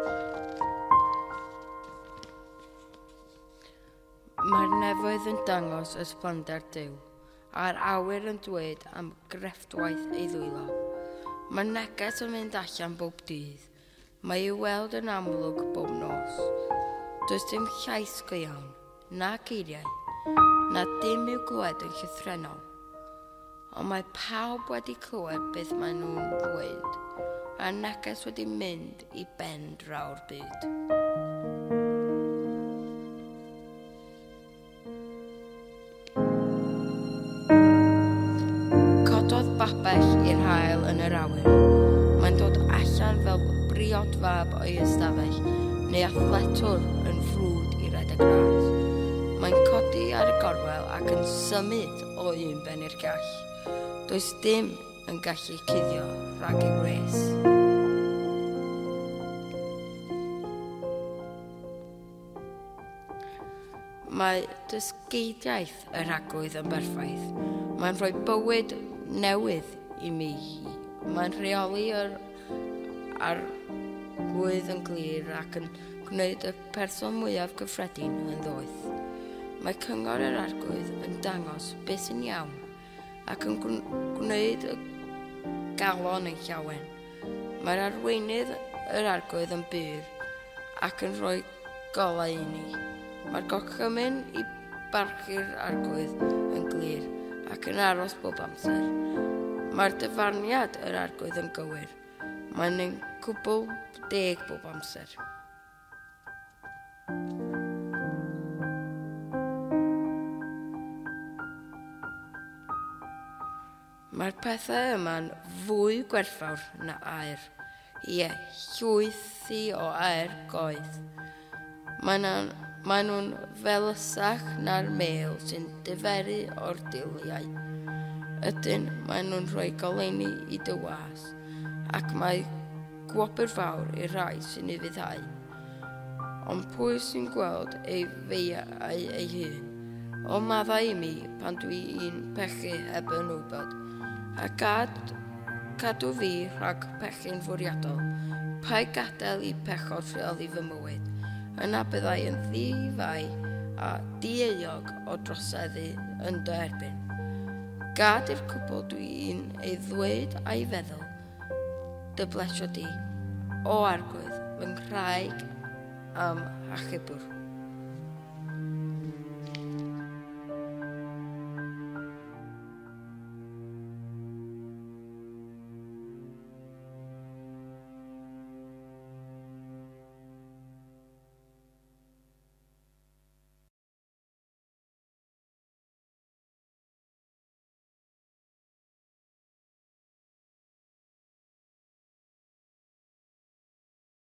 Mae'r nefoedd yn dangos ysblander Duw, a'r awyr yn dweud am grefftwaith ei ddwylo. Mae neges yn mynd allan bob dydd, mae i'w weld yn amlwg bob nos. Does dim llais go iawn, na geiriau, na dim i'w glywed yn llythrenol. Ond mae pawb wedi clywed beth maen nhw'n ddweud, a neges wedi mynd i ben draw'r byd. Cododd babell i'r haul yn yr awyr. Mae'n dod allan fel briod fab o'i ystafell, neu athletwr yn ffrwd i redeg ras. Mae'n codi ar y gorwel ac yn symud o un ben i'r llall. Does dim yn gallu cuddio rhag ei wres. Mae dysgeidiaeth y rhagwydd yn berffaith. Mae'n rhoi bywyd newydd i mi. Mae'n rheoli yr arglwydd yn glir ac yn gwneud y person mwyaf gyffredin yn ddoeth. Mae cyngor yr arglwydd yn dangos beth sy'n iawn ac yn gwneud y galon yn llawen. Mae'r arweinydd yr arglwydd yn byr ac yn rhoi golau i ni. Mae'r gorchymyn i barchu'r arglwydd yn glir ac yn aros bob amser. Mae'r dyfarniad yr arglwydd yn gywir. Mae'n ein cwbl deg bob amser. Mae'r pethau yma'n fwy gwerthfawr na aer. Ie, llwythi o aer goedd. Maen nhw'n felysach na'r mêl sy'n diferu o'r diliau. Ydyn, maen nhw'n rhoi goleuni i dy was, ac mae gwobr fawr i'r rhai sy'n ei fyddhau. Ond pwy sy'n gweld ei feiau ei hun? O maddau i mi pan dwi'n pechu heb yn wybod, a cadw fi rhag pechu'n fwriadol. Pai gadael i pechod rheoli fy mywyd, yna byddai yn ddifau a dieog o droseddu yn dy erbyn. Gad i'r cwbl dwi'n ei ddweud a'i feddwl, dy blesio di, o arglwydd, fy nghraig am achubwr.